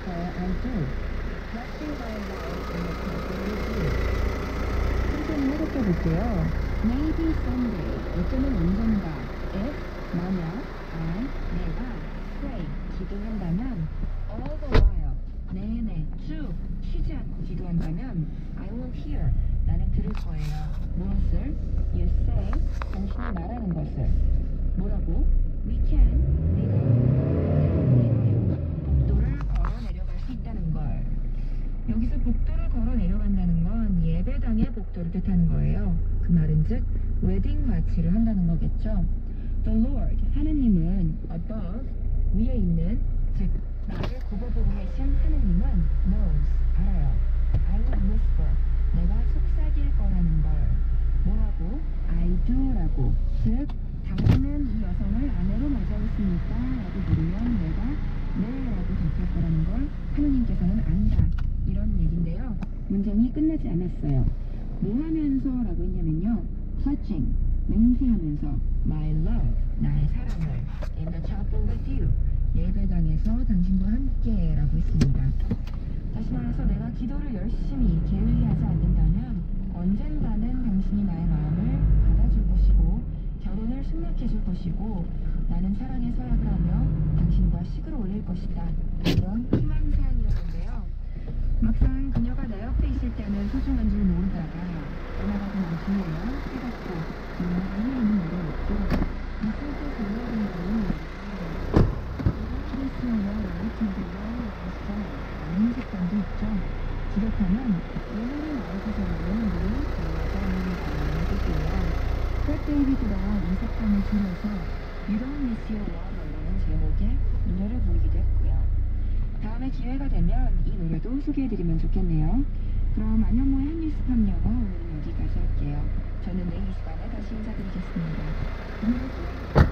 I do. Resting my life in the company with you. 천천히 해석해 볼게요. Maybe someday, 어쩌면 언젠가, if, 만약, 내가, pray, 기도한다면, all the while, 내내, 쭉, 쉬지 않고 기도한다면, I will hear, 나는 들을 거예요. 무엇을? You say, 당신이 말하는 것을. 뭐라고? We can, 네가, 내가요. 복도를 걸어 내려갈 수 있다는 걸. 여기서 복도를 걸어 내려간다는 건 예배당의 복도를 뜻하는 거예요. 그 말은 즉 웨딩 마치를 한다는 거겠죠. The Lord, 하느님은 above, 위에 있는, 즉 나를 굽어보고 계신 하느님은 knows, 알아요. I will whisper, 내가 속삭일 거라는 걸. 뭐라고? I do라고. 즉 당신은 이 여성을 아내로 맞이하겠습니까? 라고 물으면 내가 네 라고 답할 거라는 걸 하느님께서는 안다. 이런 얘기인데요. 문장이 끝나지 않았어요. 뭐 하면서 라고 했냐면요. clutching, 맹세하면서 my love, 나의 사랑을 in the chapel with you, 예배당에서 당신과 함께 라고 했습니다. 다시 말해서 내가 기도를 열심히 게을리하지 않는다면 언젠가는 당신이 나의 마음을 받아줄 것이고 결혼을 승낙해줄 것이고 나는 사랑의 서약을 하며 당신과 식을 올릴 것이다. 이런 희망사항이었는데요. 막상 그녀가 내 옆에 있을 때는 소중한 줄 모르다가 떠나가고 난 뒤에야 깨닫고 눈물이 흘리는 너를 웃고 있을 때 돌려오는 너는 크리스마와 라이트들과 라이스터 라는 색감도 있죠. 지독하면 오늘은 라이트서라는 늘 여자를 말하는 뜻이에요. 프렛 데이비드가 이 색감을 줄여서 You Don't Miss Your Lover라는 제목의 노래를 부르기도 했고요. 다음에 기회가 되면 이 노래도 소개해드리면 좋겠네요. 그럼 안현모의 한뉴스팜 영어 오늘은 여기까지 할게요. 저는 내일 이 시간에 다시 인사드리겠습니다. 안녕히 계세요.